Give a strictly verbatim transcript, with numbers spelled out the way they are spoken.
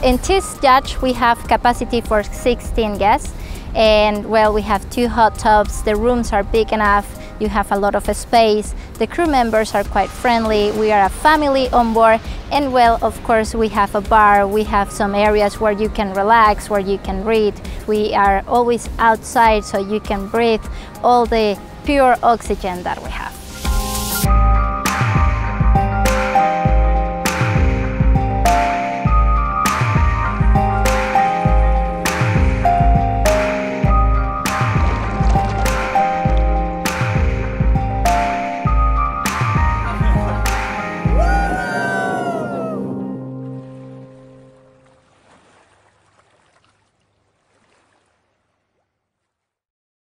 in this yacht we have capacity for sixteen guests, and well, we have two hot tubs, the rooms are big enough, you have a lot of space, the crew members are quite friendly, we are a family on board, and well, of course we have a bar, we have some areas where you can relax, where you can read, we are always outside so you can breathe all the pure oxygen that we have.